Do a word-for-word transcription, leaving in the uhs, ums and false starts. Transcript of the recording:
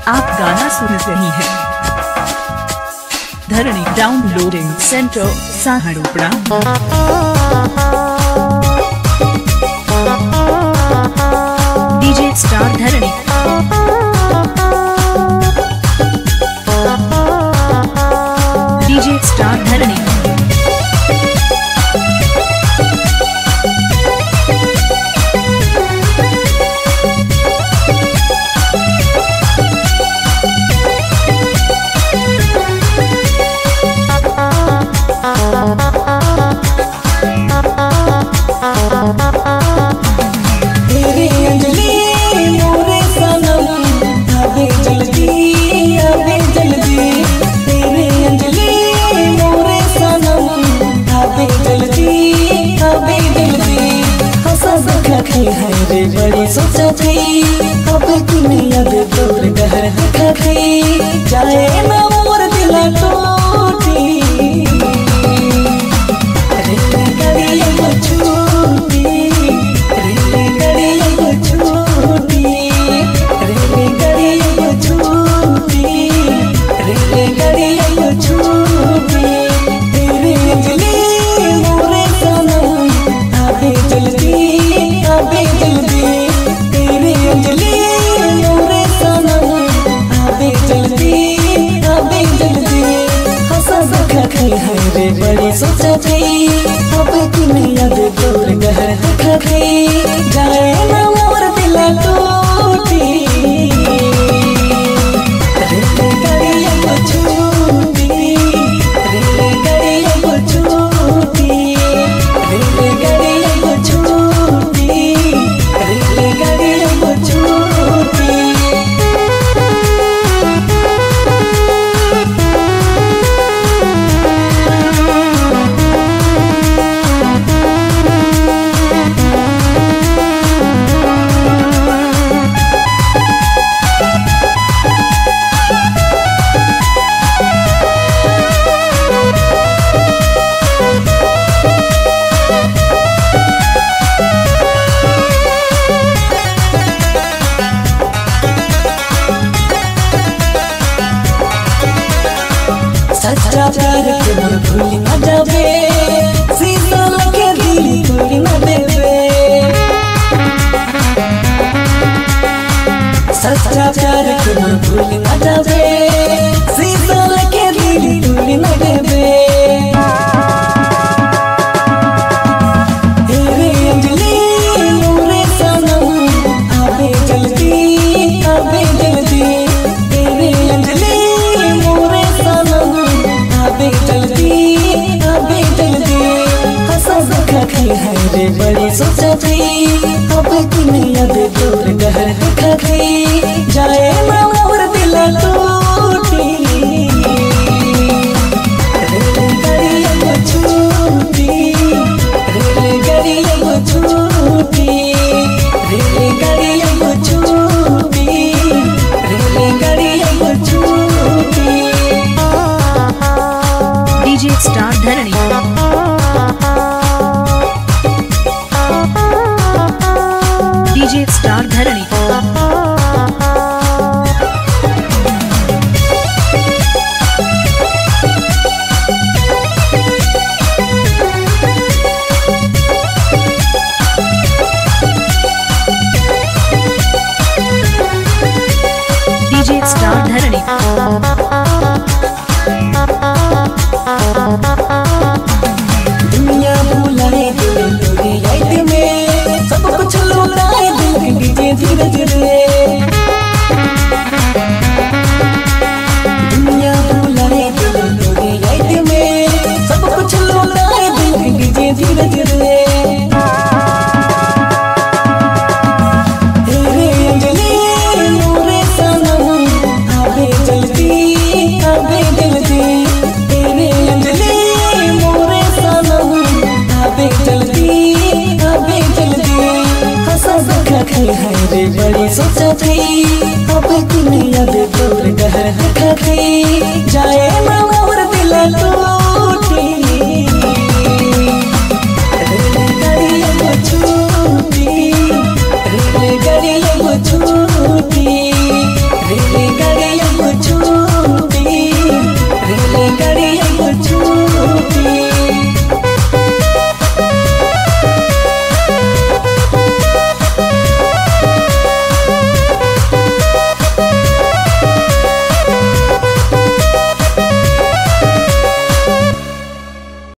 आप गाना सुन रही हैं Dharni downloading centre Sahdopada. DJ star Dharni DJ star Dharni है बड़ी सोचा थी अब कि नहीं अब दूर गहर देखा थी जाए ना मोर दिला टूटी रेले गड़िया को छूटी रेले गड़िया को छूटी रेले गड़िया को छूटी रेले गड़िया को छूटी तेरे अंजलि मोरे सनम आवे जल्दी आवे जल्दी तेरी अंजलि मोरे सनम आवे जल्दी आवे जल्दी हंसा देखा थी है रे बड़ी सोचा थी अब कि नहीं अब दूर गहर देखा थी जाए ना मोर दिला टूटी रेले गड़िया को छूटी रेले गड़िया को छूटी रेले गड़िया को छूटी रेले गड़िया को छूटी। सच्चा प्यार के मोर भूल न जावे सीसा लगे दिल तोड़ न देवे सच्चा प्यार के मोर भूल न जावे सीसा लगे दिल तोड़ न देवे तेरे अंजलि मोरे सनम आवे जल्दी आवे जल्दी तेरे अंजलि मोरे सनम आवे जल्दी आवे जल्दी हंसा देखा थी है रे बड़ी सोचा थी अब कि नहीं अब दूर गहर देखा थी जाए ना मोर दिला टूटी रेले गड़िया को छूटी रेले गड़िया को छूटी रेले गड़िया को छूटी रेले गड़िया को छूटी। DJ star Dharni DJ star Dharni DJ star Dharni दुनिया भुलाए दिल तोरी याद में सब कुछ लुटाए दिल डीजे धीरे धीरे दुनिया भुलाए दिल तोरी याद में सब कुछ लुटाए दिल डीजे धीरे धीरे तेरे अंजलि मोरे सनम आवे जल्दी आवे जल्दी तेरे अंजलि मोरे सनम आवे जल्दी आवे जल्दी हंसा देखा थी है रे बड़ी सोचा थी अब कि नहीं अब दूर गहर देखा थी जाए ना मोर दिला टूटी रेले गड़िया को छूटी रेले गड़िया को छूटी रेलगाड़ी